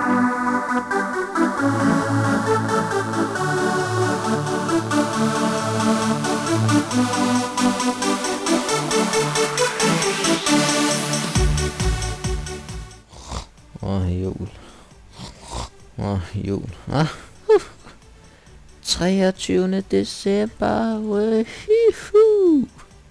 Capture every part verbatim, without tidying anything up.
Åh, jul. Åh, jul. Ah. Uh. treogtyvende december. Woohoo.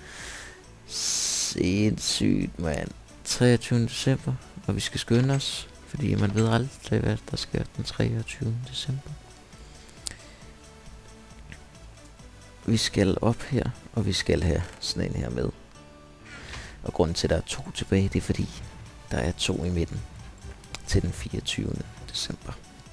Sindssygt, mand. treogtyvende december. Og vi skal skynde os. Fordi man ved aldrig, hvad der sker den treogtyvende december. Vi skal op her. Og vi skal have sådan en her med. Og grunden til, at der er to tilbage, det er fordi, der er to i midten. Til den fireogtyvende december.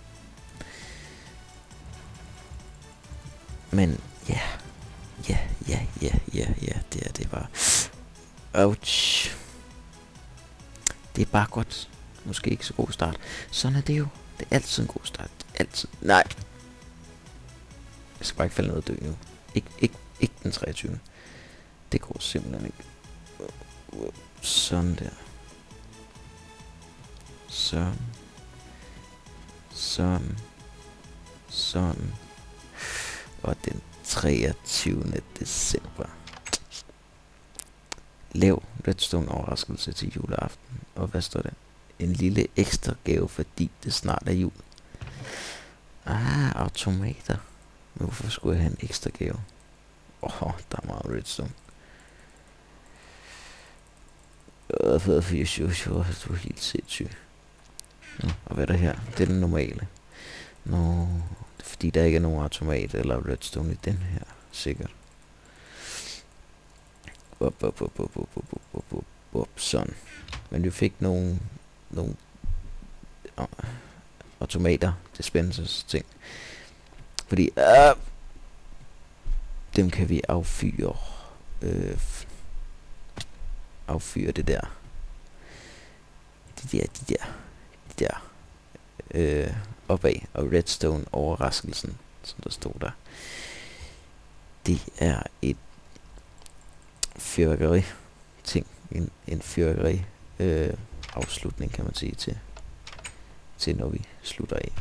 Men ja, ja, ja, ja, ja, ja, det er det bare. Ouch. Det er bare godt. Måske ikke så god start. Sådan er det jo. Det er altid en god start. Altid. Nej. Jeg skal bare ikke falde ned og dø nu. Ik ikke, ikke den treogtyvende. Det går simpelthen ikke. Sådan der. Sådan. Sådan. Sådan. Og den treogtyvende december. Lav Redstone overraskelse til juleaften. Og hvad står der? En lille ekstra gave, fordi det snart er jul. Ah, automater. Men hvorfor skulle jeg have en ekstra gave? Åh, oh, der er meget redstone. Åh, for at fyre sjov, sjov, du er helt sindssyg. Nå, og hvad er der her? Det er den normale. Nå, det er fordi der ikke er nogen automat eller redstone i den her, sikkert. Op, op, op, op, op, op, op, op, op, sådan. Men vi fik nogle, nogle uh, automater, dispensers ting. Fordi, uh, dem kan vi affyre, øh, affyre det der. De der, de der, de der, øh, opad. Og redstone overraskelsen, som der stod der. Det er et fyrværkeri ting. En, en fyrværkeri øh, afslutning, kan man sige, til, til når vi slutter af.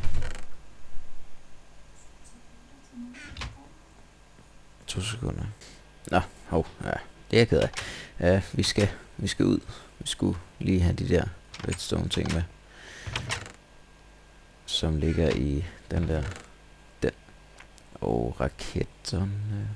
To sekunder. Nå, hov, ja, det er jeg ked af. Ja, vi skal, vi skal ud. Vi skulle lige have de der redstone ting med. Som ligger i den der. Der. Og raketterne.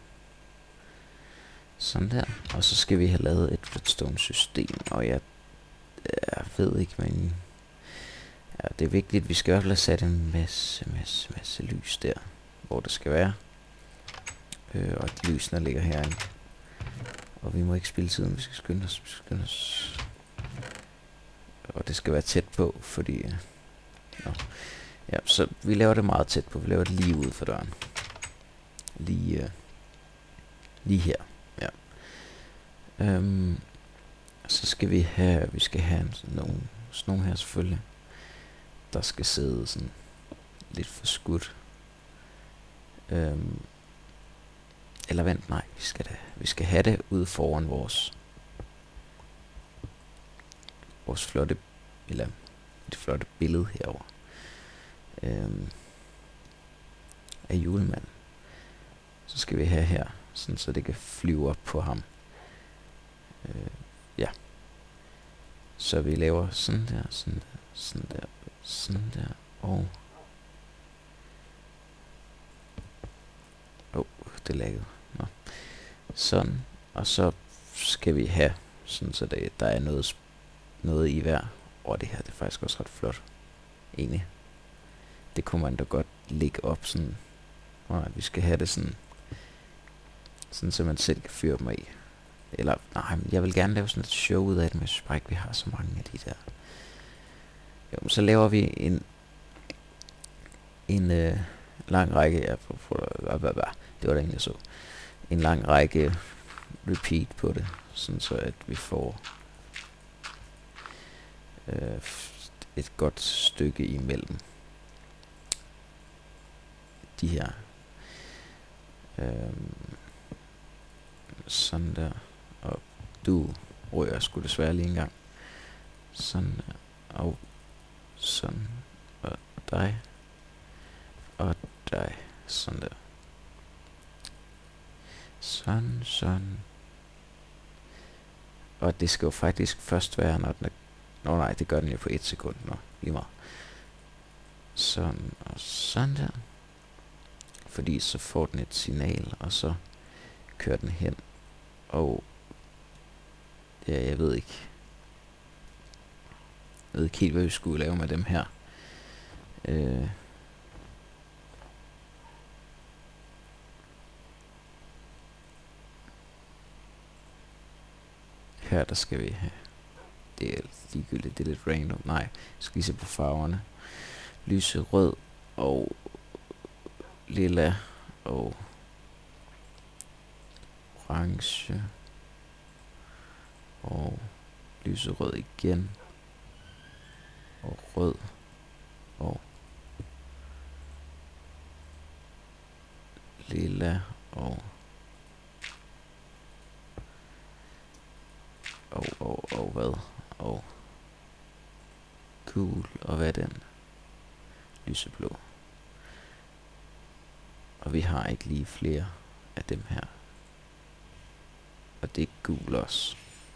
Sådan der. Og så skal vi have lavet et redstone system. Og jeg, jeg ved ikke, men ja, det er vigtigt. Vi skal i hvert fald have sat en masse, masse, masse lys der, hvor det skal være. Øh, og de lysene ligger herinde. Og vi må ikke spille tiden. Vi skal skynde os. Vi skal skynde os. Og det skal være tæt på, fordi ja, ja, så vi laver det meget tæt på. Vi laver det lige ude for døren. Lige, uh, lige her. Ja. Øhm, så skal vi have, vi skal have sådan nogle, sådan nogle her selvfølgelig, der skal sidde sådan lidt for skudt. Øhm, eller vent, nej, vi skal, da, vi skal have det ude foran vores, vores flotte, eller et flotte billede herover øhm, af julemanden. Så skal vi have her, sådan så det kan flyve op på ham. Øh, ja. Så vi laver sådan der, sådan der, sådan der, sådan der, og åh, oh, det laggede. Nå. Sådan, og så skal vi have sådan så det, der er noget, noget i hver. Og det her, det er faktisk også ret flot. Egentlig. Det kunne man da godt lægge op sådan. Og at vi skal have det sådan, sådan så man selv kan fyre dem af. Eller, nej, men jeg vil gerne lave sådan et show ud af det, men jeg synes bare ikke, vi har så mange af de der. Jo, så laver vi en, en øh, lang række, ja, for, for, for, for, det var det egentlig, jeg så. En lang række repeat på det, sådan så at vi får øh, et godt stykke imellem de her. Øhm, sådan der. Og du rører sgu desværre lige en gang. Sådan der. Og sådan. Og dig og dig. Sådan der. Sådan, sådan. Og det skal jo faktisk først være, når den er... Nå nej, det gør den jo på et sekund. Nå, lige meget. Sådan og sådan der. Fordi så får den et signal, og så kører den hen. Og... Ja, jeg ved ikke. Jeg ved ikke helt, hvad vi skulle lave med dem her. Øh... Her der skal vi have, det er ligegyldigt, det er lidt random, nej, jeg skal lige se på farverne. Lyserød og lilla og orange og lyserød igen og rød og lilla og Og, og, og hvad? Og gul, og hvad er den? Lyseblå. Og vi har ikke lige flere af dem her. Og det er gul også.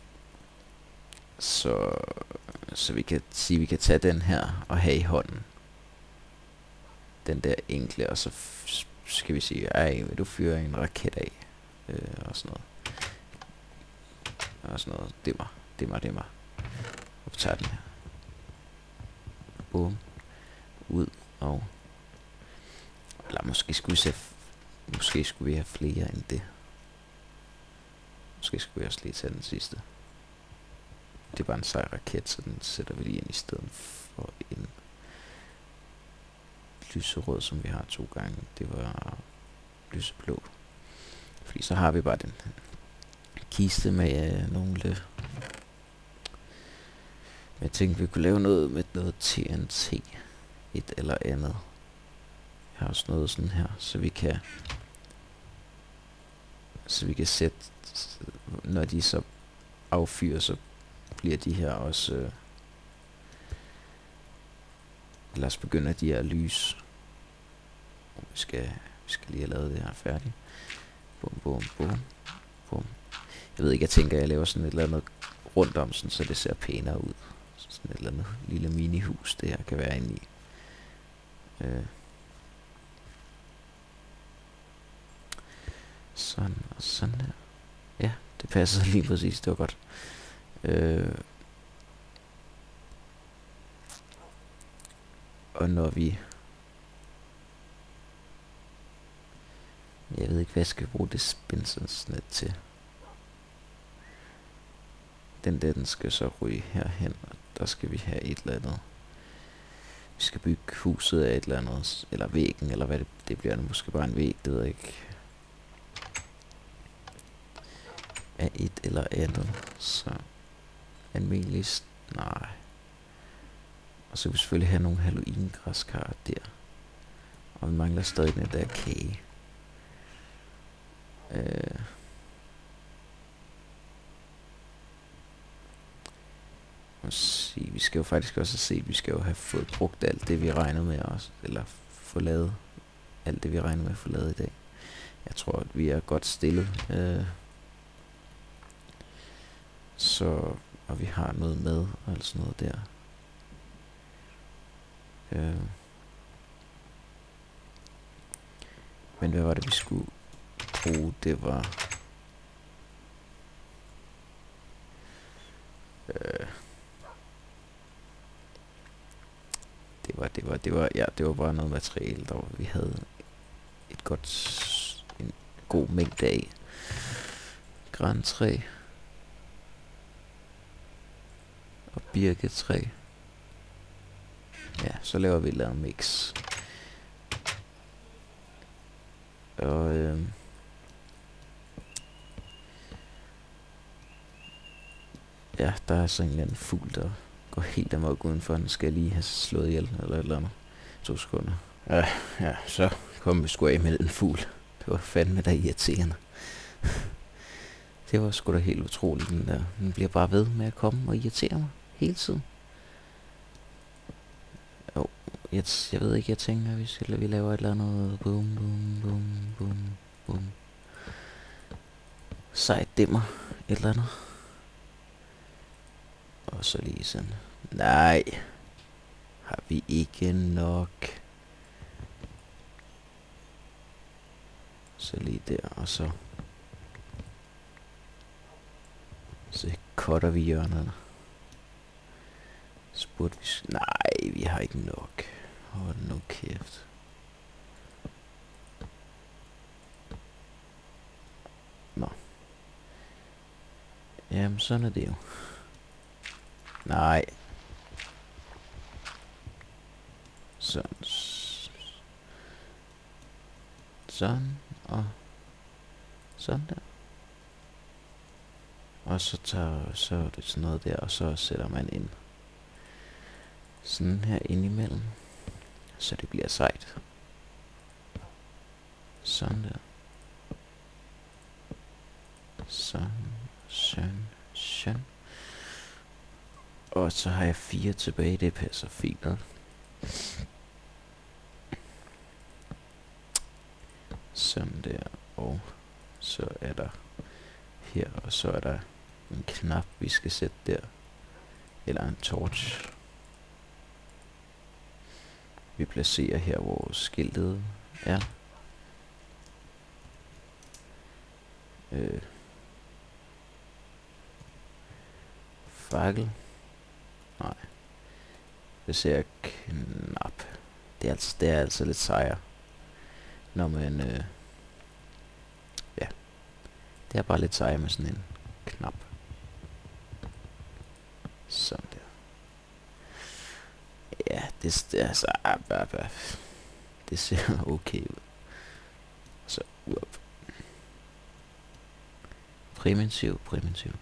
Så, så vi kan sige, vi kan tage den her og have i hånden. Den der enkle, og så skal vi sige, ej, vil du fyre en raket af? Øh, og sådan noget. Og sådan noget. Dimmer, dimmer, dimmer. Og vi tager den her. Bum. Ud og... Eller måske skulle vi se... Måske skulle vi have flere end det. Måske skulle vi også lige tage den sidste. Det er bare en sej raket, så den sætter vi lige ind i stedet for en lyserød, som vi har to gange. Det var lyseblå. Fordi så har vi bare den kiste med øh, nogle... Jeg tænkte, vi kunne lave noget med noget T N T. Et eller andet. Jeg har også noget sådan her, så vi kan... Så vi kan sætte... Når de så affyrer, så bliver de her også... Øh, lad os begynde at de her lys. Vi skal, vi skal lige have lavet det her færdigt. Bum, bum, bum, bum. Jeg ved ikke, jeg tænker, jeg laver sådan et eller andet rundt om, sådan, så det ser pænere ud. Sådan et eller andet lille minihus, det her kan være inde i. Øh. Sådan og sådan her. Ja, det passer lige præcis, det var godt. Øh. Og når vi... Jeg ved ikke, hvad jeg skal bruge det spændselsnet til. Den der, den skal så ryge herhen, og der skal vi have et eller andet. Vi skal bygge huset af et eller andet, eller væggen, eller hvad det, det bliver. Det måske bare en væg, det ved jeg ikke. Af et eller andet, så almindeligst, nej. Og så kan vi selvfølgelig have nogle Halloween-græskar der. Og vi mangler stadig den der kage. Øh. Sige, vi skal jo faktisk også se, at vi skal jo have fået brugt alt det, vi regnede med også. Eller få lavet alt det, vi regnede med at få lavet i dag. Jeg tror, at vi er godt stillet. Øh. Så, og vi har noget med, og sådan noget der. Øh. Men hvad var det, vi skulle bruge? Det var... Øh. Det var, det var, det var, ja, det var bare noget materiale, der var, vi havde et godt, en god mængde af. Grantræ. Og birketræ. Ja, så laver vi et eller andet mix. Og øhm, ja, der er sådan en eller anden fugl, der går helt amok udenfor. Den skal lige have slået ihjel, eller et eller andet. To sekunder. Ja, ja, så kom vi sgu af med den fugl. Det var fandme da irriterende. Det var sgu da helt utroligt, den der. Den bliver bare ved med at komme og irritere mig hele tiden. Jo, jeg, jeg ved ikke, jeg tænker, at vi, skal, vi laver et eller andet. Boom, boom, boom, boom, boom. Sejt dimmer. Et eller andet. Og så lige sådan. Nej. Har vi ikke nok. Så lige der, og så. Så cutter vi hjørnerne. Spurgte vi... Nej, vi har ikke nok. Hold nu kæft. Nå. Jamen, sådan er det jo. Nej. Sådan. Sådan. Og sådan der. Og så tager så er det sådan noget der, og så sætter man ind. Sådan her ind imellem. Så det bliver sejt. Sådan der. Sådan. Sådan. Sådan. Og så har jeg fire tilbage, det passer fint nok. Sådan der, og så er der her, og så er der en knap, vi skal sætte der. Eller en torch. Vi placerer her, hvor skiltet er. Øh. Fakkel. Nej. Placerer knap. Det er altså, det er altså lidt sejere. Når man, øh, ja, det er bare lidt sejere med sådan en knap. Sådan der. Ja, det, det er så, ah, bah, bah. Det ser okay ud. Så, up. Primitiv, primitiv.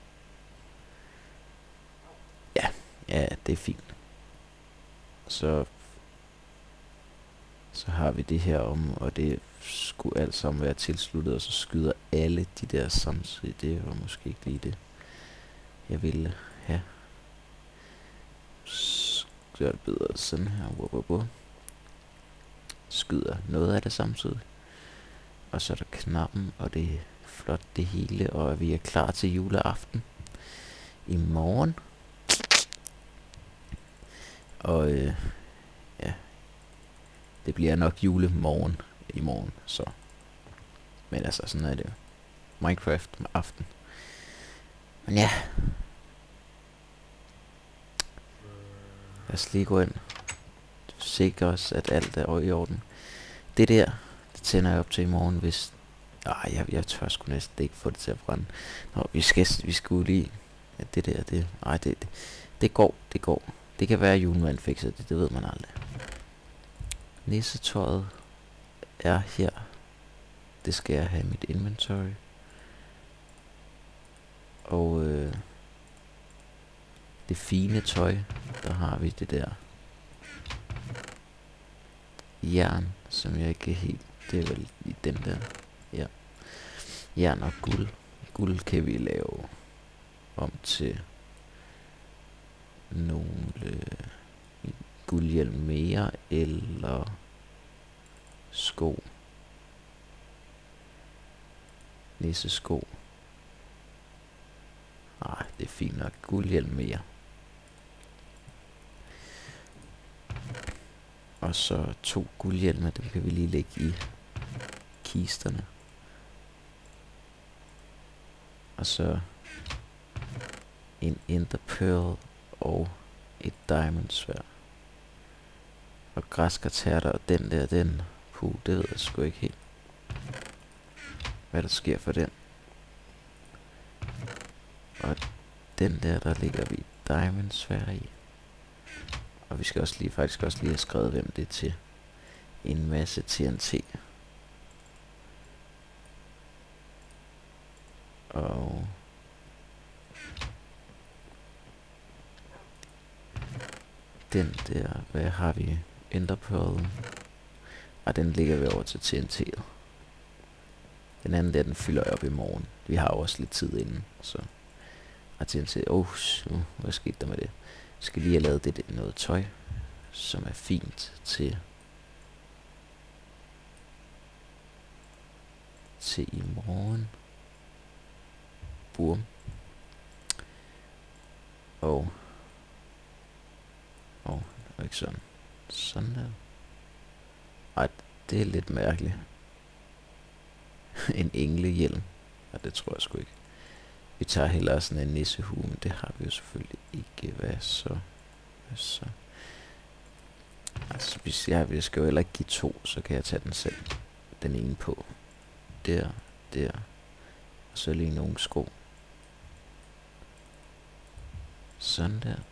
Ja, ja, det er fint. Så Så har vi det her om, og det skulle alt sammen være tilsluttet, og så skyder alle de der samtidig. Det var måske ikke lige det, jeg ville have. Så gør det bedre sådan her. Wup, wup, wup. Skyder noget af det samtidig. Og så er der knappen, og det er flot det hele, og vi er klar til juleaften i morgen. Og øh, ja, det bliver nok julemorgen i morgen, så. Men altså, sådan er det jo. Minecraft med aften. Men ja. Lad os lige gå ind. Sikre os, at alt er i orden. Det der, det tænder jeg op til i morgen, hvis... Ej, jeg, jeg tør sgu næsten ikke få det til at brænde. Nå, vi skal, vi skulle lige... Ja, det der, det... Ej, det, det, det går, det går. Det kan være, at julemanden fikser det, det ved man aldrig. Nissetøjet er her. Det skal jeg have i mit inventory. Og øh, det fine tøj, der har vi det der jern, som jeg ikke helt... Det er vel i den der. Ja. Jern og guld. Guld kan vi lave om til nogle øh, guldhjelm mere, eller sko. Nissesko. Nej, det er fint nok. Guldhjelm mere. Og så to guldhjelme, dem kan vi lige lægge i kisterne. Og så en ender pearl og et diamond sværd. Og græskartærter, og den der, den, puh, det ved jeg sgu ikke helt, hvad der sker for den. Og den der, der ligger vi diamond sværd i. Og vi skal også lige, faktisk også lige have skrevet, hvem det er til. En masse T N T. Og den der, hvad har vi? Enderpearl. Og den ligger vi over til T N T'et. Den anden der, den fylder jeg op i morgen. Vi har jo også lidt tid inden, så. Og T N T, oh, uh, hvad skete der med det? Skal lige have lavet det, det noget tøj. som er fint til til i morgen. Bum. Og og ikke sådan. Sådan der. Ej, det er lidt mærkeligt. En englehjelm. Ja, det tror jeg sgu ikke. Vi tager hellere sådan en nissehue, men det har vi jo selvfølgelig ikke. Hvad så? Hvad så? Altså, hvis jeg, jeg skal jo heller ikke give to, så kan jeg tage den selv. Den ene på. Der, der. Og så lige nogle sko. Sådan der.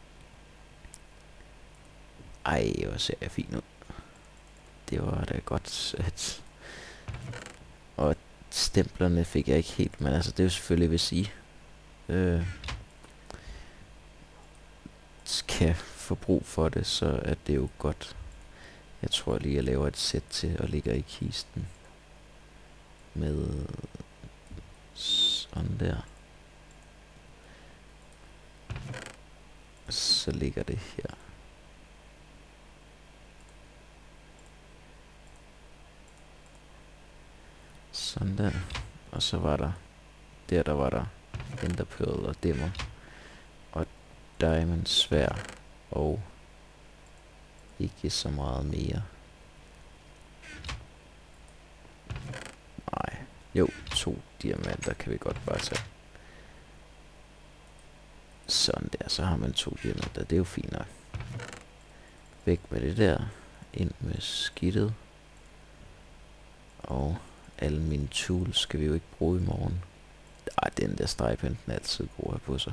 Ej, hvor ser jeg fint ud. Det var da godt sat. Og stemplerne fik jeg ikke helt, men altså det er jo selvfølgelig, hvis I øh, skal få brug for det, så er det jo godt. Jeg tror lige, jeg laver et sæt til og ligger i kisten. Med sådan der. Så ligger det her. Sådan der. Og så var der der der var der Ender Pearl og Dimmer og Diamond svær og ikke så meget mere. Nej, jo, to diamanter kan vi godt bare tage. Sådan der, så har man to diamanter, det er jo fint nok. Væk med det der, ind med skidtet. Og alle mine tools skal vi jo ikke bruge i morgen. Ej, den der stregpind, den er altid god at have på sig.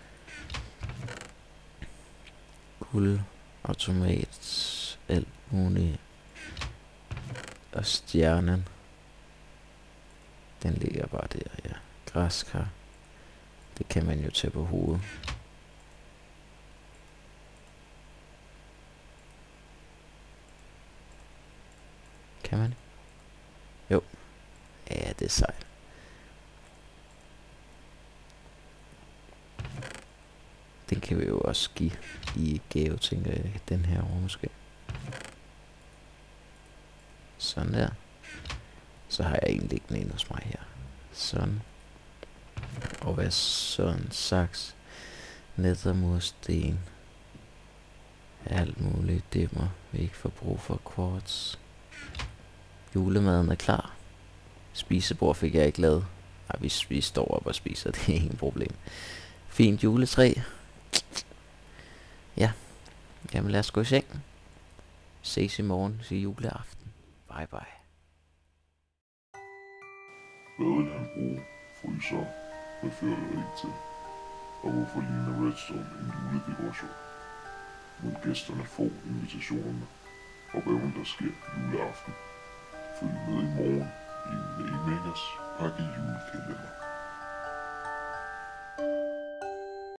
Guld, automat, alt muligt. Og stjernen. Den ligger bare der, ja. Græskar. Det kan man jo tage på hovedet. Kan man? Jo. Ja, det er sejt. Den kan vi jo også give i gave, tænker jeg. Den her over måske. Sådan der. Så har jeg egentlig ikke den ene hos mig her. Sådan. Og hvad sådan? Saks. Nethermursten. Alt muligt dimmer. Vi ikke får brug for quartz. Julemaden er klar. Spisebord fik jeg ikke lavet. Ej, vi, vi står op og spiser, det er ingen problem. Fint juletræ. Ja. Jamen lad os gå i seng. Ses i morgen til juleaften. Bye bye. Badelandbrug, fryser med fyrværkeri til, og hvorfor ligner Redstone en juledekoration? Må gæsterne få invitationerne, og hvad der sker juleaften. Følg med i morgen i Maymangas pakke julekalender.